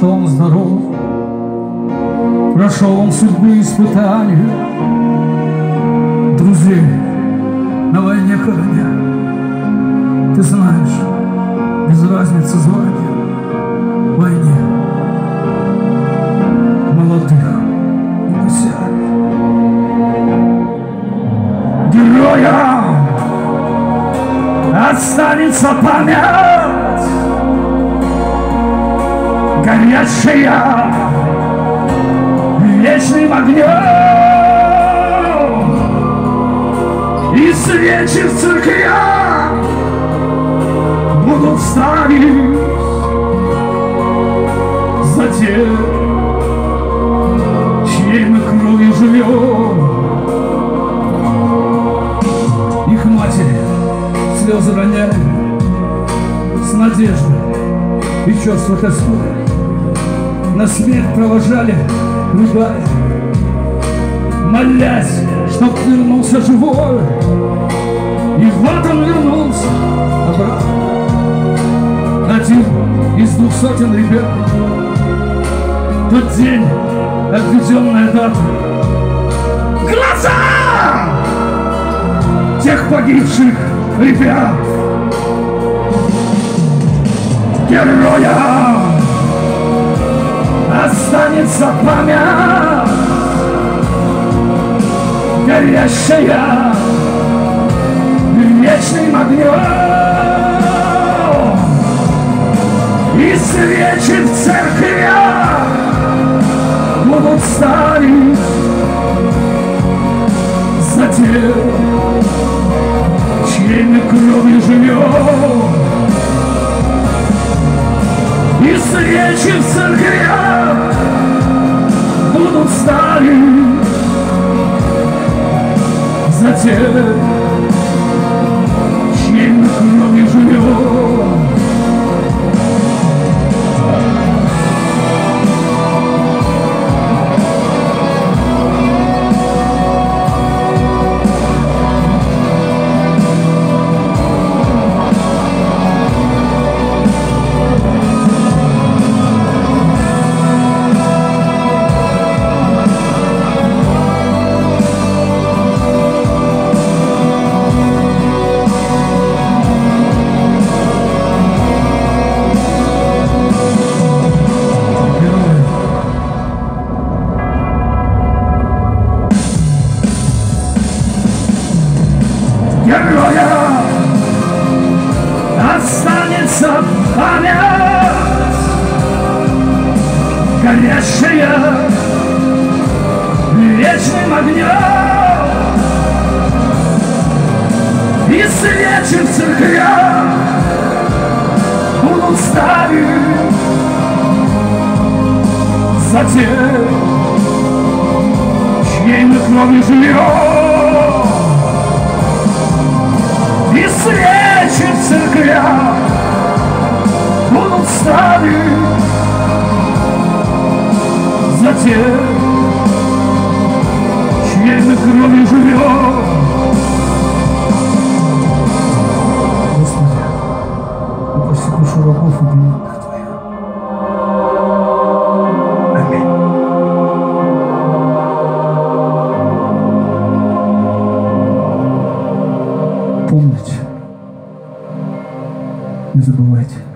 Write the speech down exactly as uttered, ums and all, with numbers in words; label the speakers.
Speaker 1: что он здоров. Прошел он судьбы испытания, друзей на войне хороня. Ты знаешь, без разницы звания в войне молодых не посядет. Героям останется память горящая вечным огнем, и свечи в церквях будут ставить за тех, чьей мы кровью живем. Их матери слезы роняли с надеждой и чувства тоски, на смерть провожали, рыдая, молясь, чтоб вернулся живой. И вот он вернулся обратно, один из двух сотен ребят. Тот день, отведенная дата, глаза тех погибших ребят. Героям останется память горящая вечным огнем, и свечи в церквях будут ставить за тех, чьей мы кровью живем. И свечи в церквях будут ставить за тех, чьей мы кровью живем. Героя останется память горящая вечным огнем, и свечи в церквях будут ставить за тех, чьей мы кровью живем. И свечи в церквях будут ставить за тех, чьей мы кровью живем. Господи, упаси душу рабов и бедных Твоих. Аминь. Помните, не забывайте.